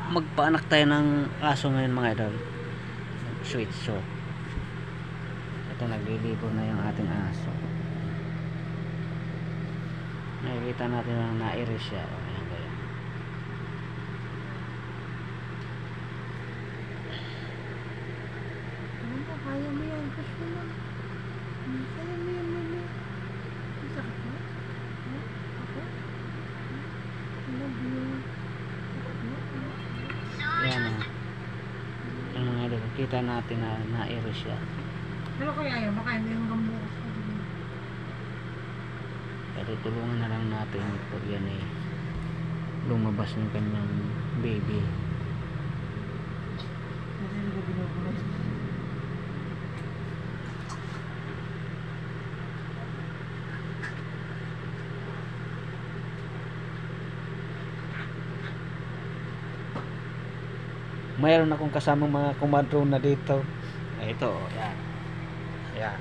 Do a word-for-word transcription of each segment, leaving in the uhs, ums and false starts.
magpaanak tayo ng aso ngayon mga idol. Sweet so. Ito naglilibor na yung ating aso. Nakikita natin na na-iris siya. Ayan kaya. Ano ba? Kaya mo yan. Push mo lang. Kaya mo yan, mami. Ang sakit mo? Ha? Ako? I love you. Ayan o. Yung mga idol, kita natin na na-iris siya. Pero kaya yan, baka hindi yung gambukas ko. Pero tulungan na lang natin pag yan eh lumabas ng kanyang baby. Kasi hindi ko binubulas. Mayroon akong kasamang mga kumadro na dito. Ay, ito, yan. Yan.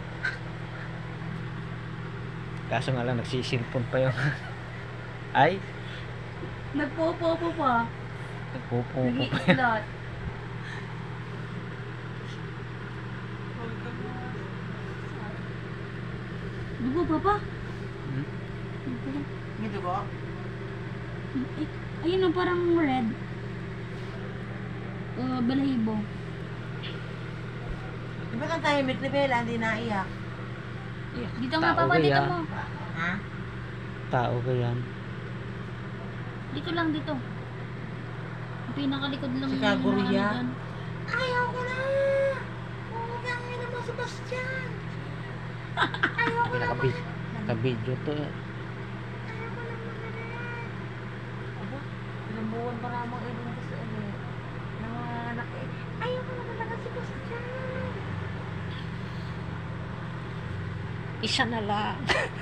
Kaso nga lang nagsisilpon pa yung ay Nagpo-popo pa. nagpupupo pa yun. Nag-i-slot. Dugo pa pa? Hmm? May dugo? Ayun ang parang red. Uh, balahibo. Di ba kang tahimik ni Bella, hindi naiyak? Dito nga Tao papa, dito kaya? mo. Ha? Tao ka yan. Dito lang, dito. Ang pinakalikod lang. Si yung Kaguri ano yan? dyan. Ayaw ko na! Huwag ang ina mo, Sebastian! Ayaw ko na! Nakabid nakabidyo to eh. Ayaw ko na mga Aba, ilang buwan pa namang ilong ko sa ano, ng mga anak eh. Ayaw ko na talaga, Sebastian! Isa na lang.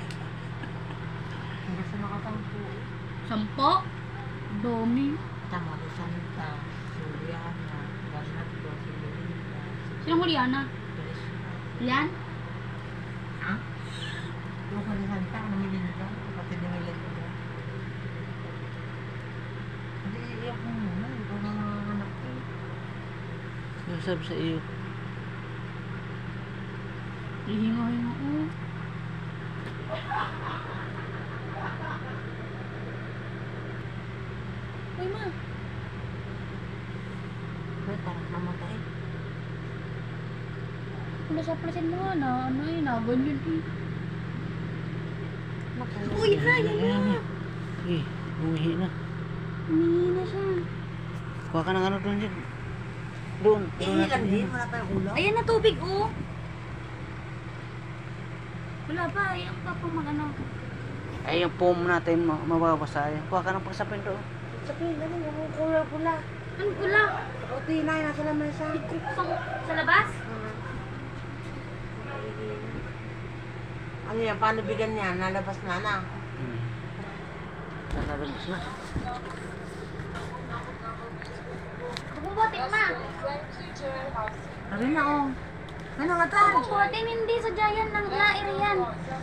Hindi sa nakatampo. Sampo. Domi. Tama ko Santa, Juliana, Bernardo, Silvina, Sinong Juliana? Yan? Ha? Yung ka ni Santa, ano Melinda? Kapatid ni Melinda. Hindi iiyak mo muna, ikaw na mga anak ko. Yung sabi sa iyo. Hihinga-hinga. Oh. Uy, ma. Ba't parang namatay? Plasan-plasan mo nga na. Ano yun, naganyan eh. Uy, Ryan na! Eh, bumihi na. Humingi na siya. Kuha ka ng ano doon dyan. Doon. Eh, Doon lang natin din, yun. wala pa yung ulo. Ayan na tubig, oh. Wala pa, ayan pa po mag-ano. Ay, yung foam natin ma- mababasa yan. Kuha ka ng pagsapin doon. Sabihin, ano yung pula-pula? Ano pula? Kauti na, nasa lamesa. Sa, sa labas? Ano yan, paano bigyan niya? Nalabas na na. Hmm. Nalalabas na. Bubutin, ma. Ano na, oh. Ano nga ta? Bubutin, hindi sa giant ng lair yan.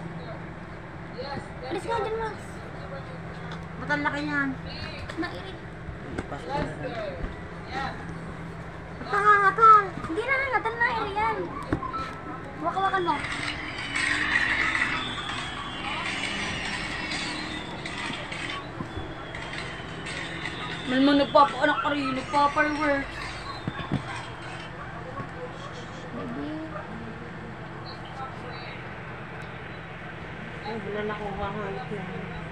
Alis nga dyan, Max. Ba't ang laki niyan? Nairi. Ipasok na lang. Pangangatal! Hindi na nangatan na iri yan. Waka-wakan mo. Malman nagpapaanak ka rin, nagpapareworks. Ay, wala na akong kahalit yan.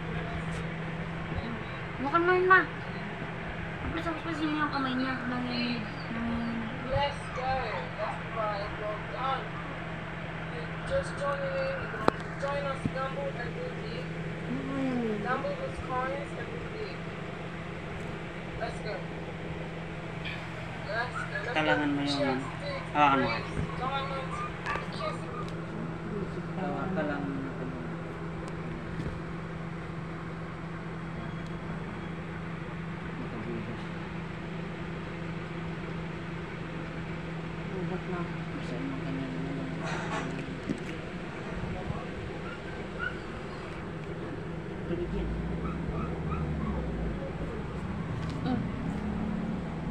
Wakan mo yun, ma. Pagpasapos niya yung kamay niya. Nanginginig. Nanginginig. Let's go. That's right. Well done. Just joining in. Join us, Gumball and Ruby. Ano ba yan yun? Gumball was Carnes and Ruby. Let's go. Let's go. Let's Talangan mo go. yung Chest, ah, ano? rings, diamonds, kiss. Tawa ka lang. Ubat na. Basta yung mga ganyan naman. Tubig yan.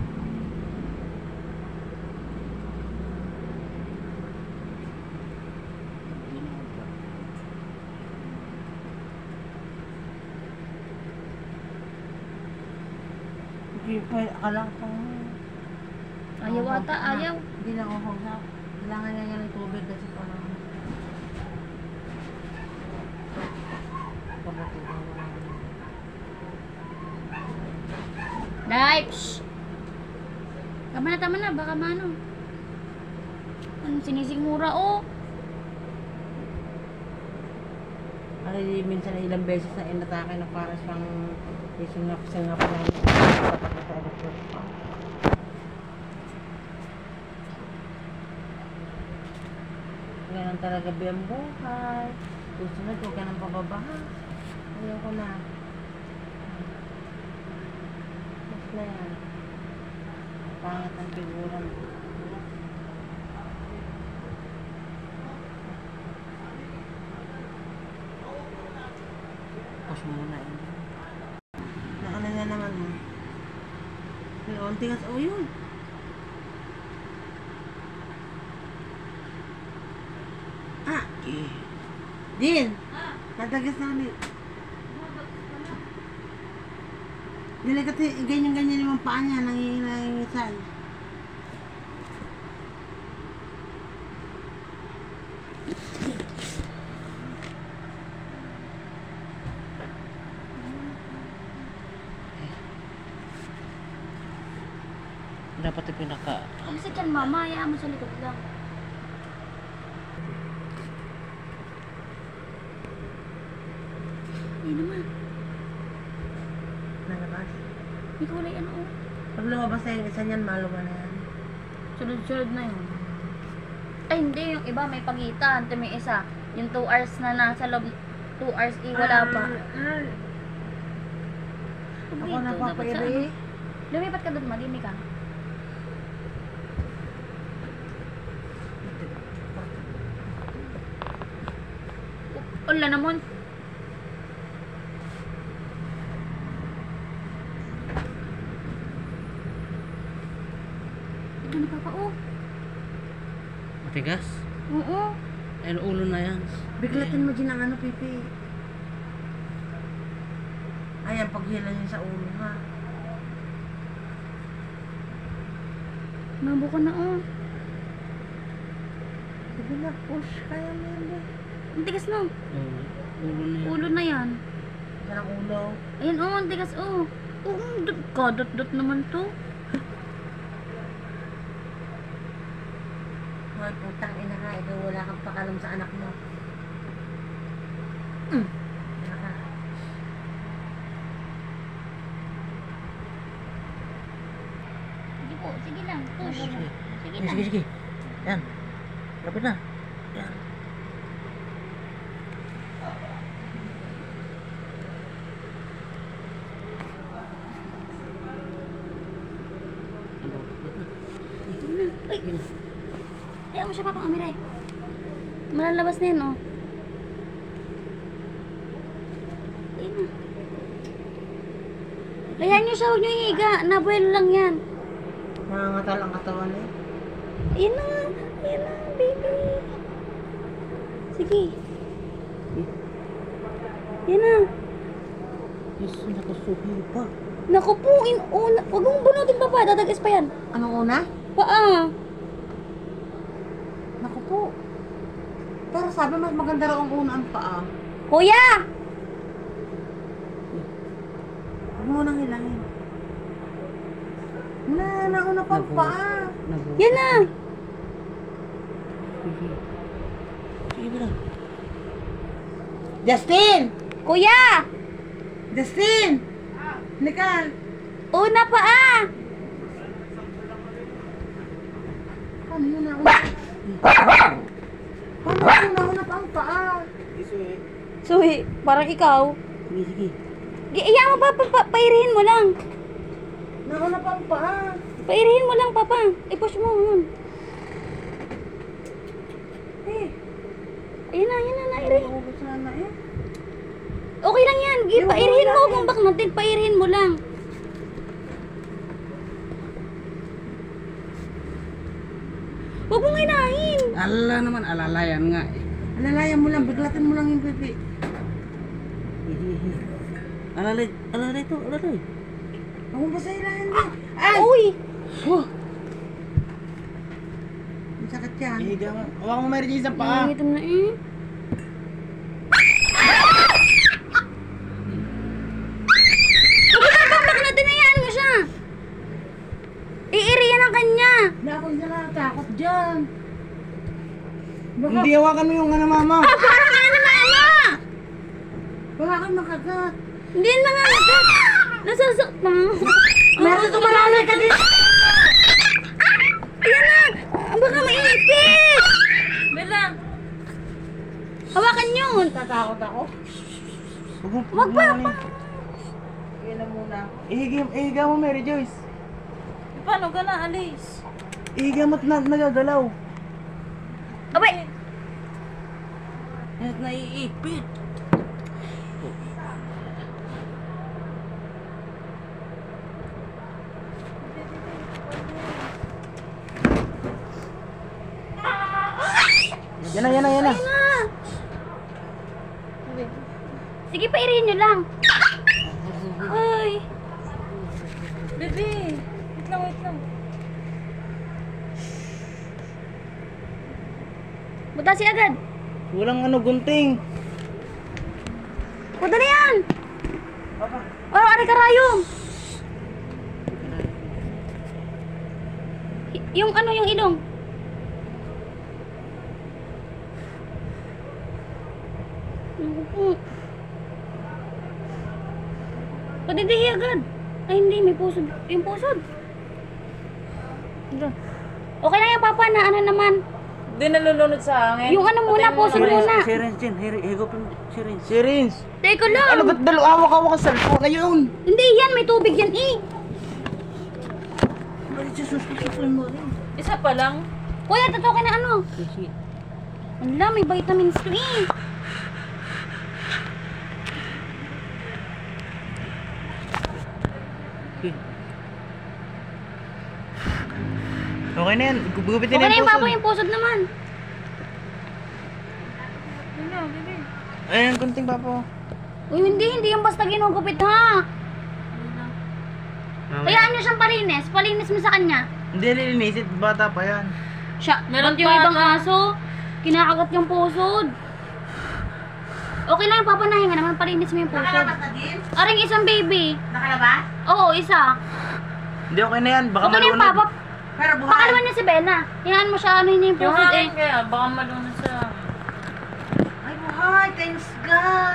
Akala ko. Ayaw ata, ayaw. Hindi na ako sa. Kailangan niya ng tubig kasi parang. Dai, psh. Tama na, tama na, baka mano. Anong sinisigmura, oh? Ay, minsan na ilang beses na inatake na para siyang isingap-singap na yun. Ganun talaga ba ang buhay? Susunod, huwag ka nang pababaha. Ayaw ko na. Mas na yan. Pangit ang figura mo. Tapos muna yun. Naano na naman mo. Pero ang tigas, oh yun. Ah! Eh. Din! Natagas na ulit. Dili kasi ganyan-ganyan yung paa niya, nangingisay. Dapat yung pinaka... Kasi dyan, mama, hayaan mo sa likod lang. Hindi naman. Nalabas. May kulay ano, oh. Pag lumabas na yung isa niyan, malo ba na yan? Sunod-sunod na yun. Ay, hindi. Yung iba may pagitan. Ito may isa. Yung two hours na nasa loob. two hours, eh, wala pa. Ah, Dito, ako na dapat sa papairi. ano. Lumipat ka doon, malimig ka. Wala naman. Ito na papa, oh. Matigas? Oo. Ayun, ulo na yan. Biglatin mo din ang ano, pipi. Ayan, paghila niya sa ulo, ha? Mabo ka na, oh. Sige na, push. Kaya mo yan, eh. Ang tigas na. Oo, ulo na yan. Ulo na yan. Yan ang ulo. Ayan, oh, ang tigas, oh. Oo, dot- kadot-dot naman to. Hoy, putang ina ka. Ikaw wala kang pakalam sa anak mo. Mm. Yan ka. Sige po, sige lang. Push. Sige, Sige sige, lang. sige, sige. Yan. Lapit na. Yan. Ay, ayaw mo siya papang amiray. Malalabas na yan, oh. Ayun na. Ayan nyo siya, huwag nyo ihiga. Nabuelo lang yan. Nangangatal ang katawan, eh. Ayan na, ayan na, baby. Sige. Ayan na. Yes, nakasuhi pa. Naku po, in, oh, na- huwag mong bunutin pa pa, dadagas pa yan. Anong una? Paa. Naku po. Pero sabi mas maganda raw ang una ang paa. Kuya! Huwag mo nang hilangin. Na, nauna pa ang Naku. paa. Nabu. Yan na. Sige. Sige ba na? Justin! Kuya! Justin! Nikal! Una paa. Paano yun nauna? Paano yun nauna pa ang paa? Suhi, parang ikaw. Sige, sige. Iya mo pa, pa, pa, pairihin mo lang. Nauna pa ang paa. Pairihin mo lang, papa. I-push mo yun. Eh, Ayun na, ayun na, nairihin. naubos sana eh. Okay lang yan. Gi, Yung pairihin wala mo. yan. Kung bak natin, pairihin mo lang. Huwag mong inahin. Ala naman, alalayan nga eh. Alalayan mo lang, biglatin mo lang yung pipi. Hihihi. Alalay, alalay to, alalay. Ako ba sa ilahan din? Ay! Uy! Oh! Ang sakit yan. Ihiga mo. Huwag mo Mary Jane sa paa. Nangitim na eh. Bakit natin hayaan mo siya? Iiri yan ang kanya. Wala akong natatakot dyan. Baka, Hindi hawakan mo yung ano mama. Ah, parang ka na mama! baka ako'y makagat. Hindi yan mga agad. Nasasaktan. Meron tumalalay ka din. Ayan na! Ah, baka maipit! Bella! Hawakan yun! Tatakot ako. Huwag mo. Wag pa! Yan na muna. Ihiga, ihiga mo Mary Joyce. Paano ka na, Alice? Ihiga mo't na, nagagalaw. Abay! Yan naiipit. Yan na, yan na, yan na. Ayun na! Sige, pairihin nyo lang. Ay! Bebe! Wait lang, wait lang. Butasi agad! Walang ano, gunting. Punta na yan! Oh, ari karayom! Y- yung ano, yung ilong? Naku po. Padidihi agad. Ay hindi, may pusod. Yung pusod. Ito. Okay lang yan, Papa, na ano naman. Hindi nalulunod sa hangin. Yung ano muna, pusod muna. Syringe din. Higupin mo. Syringe. Syringe. Teka lang. Ano ba't dalo? Awak-awak ang cellphone na yun. Hindi yan, may tubig yan eh. Mary Joyce, sususuin mo rin. Isa pa lang. Kuya, tatokin na ano. Wala, may vitamins to eh. Okay na yan. Gugupitin Okay na na yung yung Papa, puso. yung pusod naman. Ayan, gunting papa. Uy, hindi, hindi yung basta ginugupit ha. Mamaya. Hayaan nyo siyang palinis. Palinis mo sa kanya. Hindi nilinisit. Bata pa yan. Siya, Meron ba't yung pa ibang ata. aso, kinakagat yung pusod. Okay lang yung papanahinga naman, palinis mo yung pusod. Nakalabas na din? Aring isang baby. Nakalabas? Oo, isa. Hindi okay na yan. Baka Okay na yung malunod. papa. Pero buhay. Pakalaman niya si Bella. Hayaan mo siya, ano yun yung Yung pusod eh. hangin kaya, baka malunod sa... Ay, buhay. Thanks God.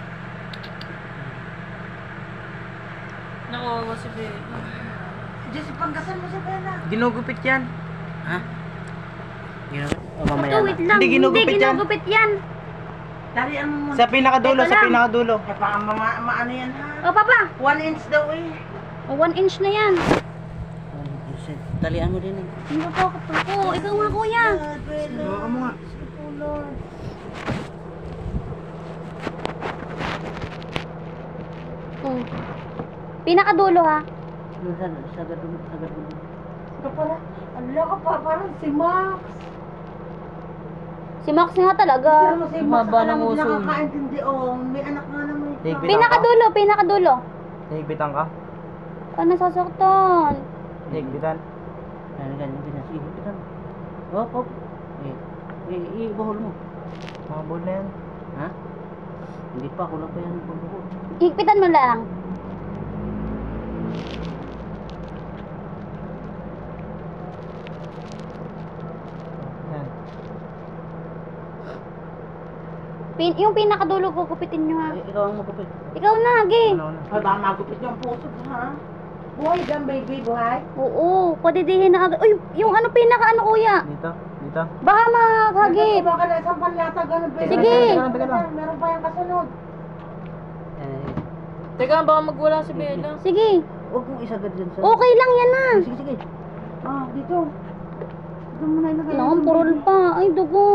Nakawawa si Bella. Diyos, panggasan mo si Bella. Ginugupit yan. Ha? Ginugupit? O mamaya Ito, na. wait lang. Hindi ginugupit yan. ginugupit yan. Talian mo muna. Sa pinakadulo, Ito sa lang. pinakadulo. Eh, baka ma maano yan ha? O, Papa. One inch daw eh. O, one inch na yan. Talian mo din eh. Hindi po ako. Oo, ikaw nga, kuya. God, Bella. Hawakan mo nga. Sige po, Lord. Oh. Pinakadulo ha. Sa sa gadulo, sa gadulo. Ito pala. Ala ka pa, parang si Max. Si Max nga talaga. Pero si Max, Haba alam ng mo, uso. nakakaintindi. Oh, may anak nga naman. ito. Take Pinakadulo, pinakadulo. Higpitan ka? Ah, nasasaktan. Higpitan. Ano ganyan din si higpitan. Hop, hop. Eh, eh, ibahol mo. Mga ball na yan. Ha? Hindi pa, kulang pa yan pagbuhol. Higpitan mo lang. Yan. Pin yung pinakadulo ko, kupitin nyo ha. Eh, ikaw ang magupit. Ikaw na, Agi. Ano, ano? Ay, baka magupit yung puso mo, ha? Buhay dyan, baby, buhay. Oo, padidihin na agad. Uy, yung ano pinaka ano kuya. Dito, dito. Baka makagit. Baka na isang panlata, ganun, baby. Sige. Meron pa yan, Meron pa yung kasunod. Eh, Teka, baka magwala si Bella. Sige. huwag mong isagad dyan sa... Okay lang yan na. Sige, sige. Ah, dito. Dito mo na ilagay. Naman, purol pa. Ay, dugo.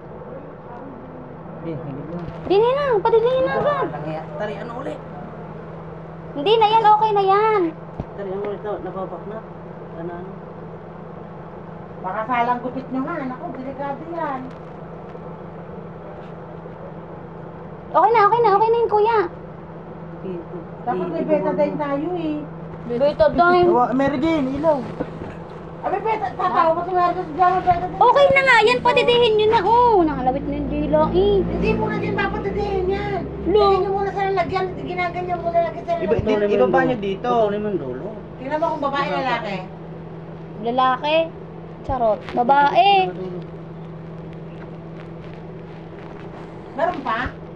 Eh, hindi mo. Dini na, padidihin na agad. Langya. Tari, ano ulit? Hindi na yan, okay na yan. Tari, ano ulit? Nababak na. Ano, ano? Baka salang gupit nyo nga. Naku, delikado yan. Okay na, okay na, okay na yun kuya. Dapat may betadine tayo eh. Beta time. Mary Jane, ilaw. Abi, beta, tatawa ko si Marcos dyan, betadine. Okay na nga yan, patidihin nyo na. Oh, nakalawit na yung dila eh. Hindi mo na din papatadihin yan. Lo. Lagyan nyo muna sa lalagyan, ginaganyan mo na lagyan sa Iba, lalagyan. di, ibaba niyo dito. Tutuloy mo yung dulo. Tingnan mo kung babae lalaki. Lalaki. Charot. Babae. Meron pa?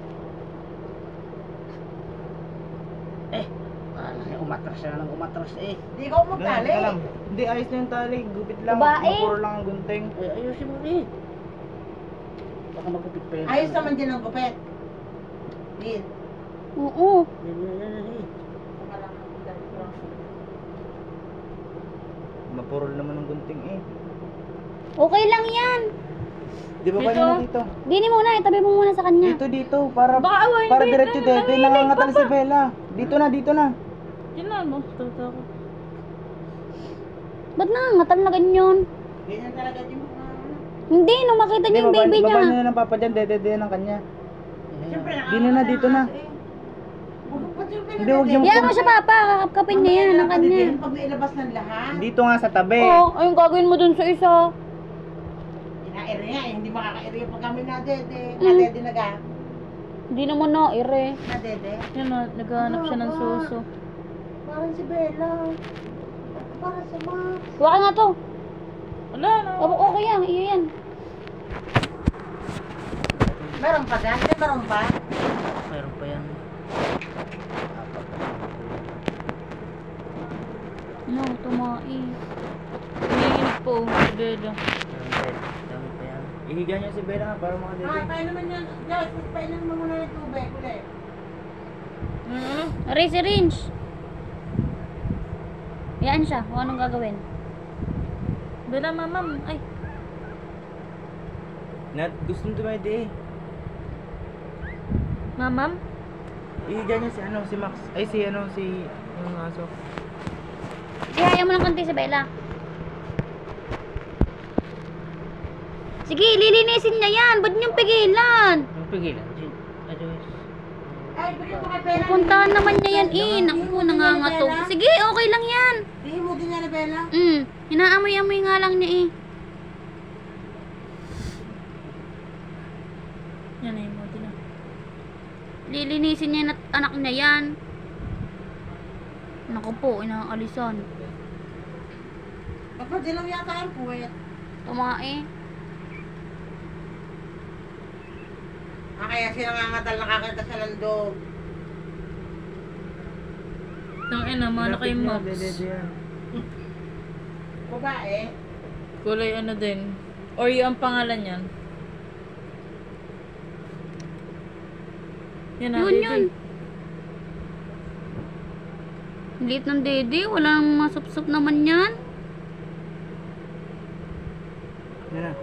Eh, ah, umatras siya lang umatras eh. Di ka umagtali. Hindi, ayos na yung tali. Gupit lang. Babae. Mapuro lang ang gunting. Eh, ayusin mo eh. Baka magupit pa yan. Ayos naman din ang gupit. Din. Oo. Yan, yan, yan, yan, eh. Mapuro naman ang gunting eh. Okay lang yan. Di ba ba Dito. na dito? Dini muna, itabi mo muna sa kanya. Dito, dito. Para, Baka awayin para dito, diretso ano, dito. nanginig, Nangangatal papa. si Bella. Dito na, dito na. Yun na, no? Tata ko. Ba't nangangatal na ganyan? Ganyan talaga din mo. Hindi, nung makita niyo yung baba- baby niya. Baba niya ng papa dyan. Dede ng kanya. Siyempre, Dito na, dito na. Hindi, huwag niyo Yan mo siya, papa. Kakapkapin niya yan ang kanya. Pag nailabas ng lahat, Dito nga sa tabi. Oo, ayun gagawin mo dun sa isa. ina-ere nga eh. Hindi makaka-ere pag kami nadede. Mm. Nadede na ga. Hindi naman na, ire. Nadede. Yan na, naghahanap siya ng suso. Parang si Bella. Parang si Max. Huwag nga to. Wala na. Opo, okay yan. Iyo yan. Meron pa dyan? Hindi, meron pa? Meron pa yan. No, tumai. Nanginig po, si Bella. Dami pa yan. Ihiga niya si Bella nga para Ah, makadede. paano naman yan? Diyos, painan mo muna ng tubig ulit. Hmm? Aray si Ringe. Yan siya. Kung anong gagawin. Bella, mamam. Ay. Nat, gusto mo tumede eh. Mamam? Ihiga niya si ano, si Max. Ay, si ano, si... Yung aso. Ihaya mo ng konti sa Bella. Sige, lilinisin niya yan. Ba't niyong pigilan? Yung pigilan, Jin. Ayos. Ay, bigyan mo kay Bella. Pupuntahan naman niya yan eh. Naku, nangangatog. Sige, okay lang yan. Tingin mo din niya ni Bella. Mm, inaamoy-amoy nga lang niya eh. Yan ay mo, na. Lilinisin niya na anak niya yan. Naku po, inaalisan. Baka dilaw yata ang puwet. Tumae. Ah, kaya sila nangangatal nakakanta sa landog. Nang ina, mana kay Max. Dede yan. Babae. Kulay ano din. Or yung ang pangalan yan. Yan na, Yun, baby. yun. Liit ng dede. Walang masupsup naman yan. Yan na.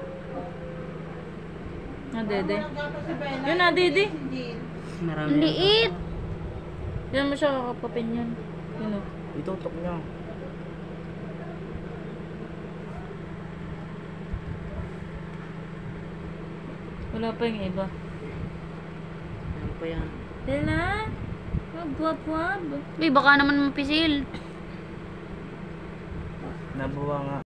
Ah, dede. Tapos si Bella. Yun na, dede. Hindi. Marami Ang liit. Yan mo siya kakapapin yan. Yun o. Itutok niyo. Wala pa yung iba. Ano pa yan? Bella? Wag, wag, wag. Uy, baka naman mapisil. Nabuwa nga.